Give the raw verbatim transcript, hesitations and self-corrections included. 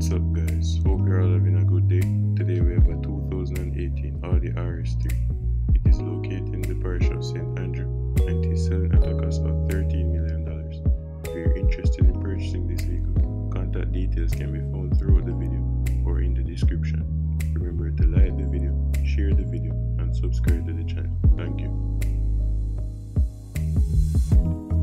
What's up guys, hope you're all having a good day. Today we have a two thousand eighteen Audi R S three. It is located in the parish of Saint Andrew and it is selling at a cost of thirteen million dollars. If you're interested in purchasing this vehicle, contact details can be found throughout the video or in the description. Remember to like the video, share the video and subscribe to the channel. Thank you.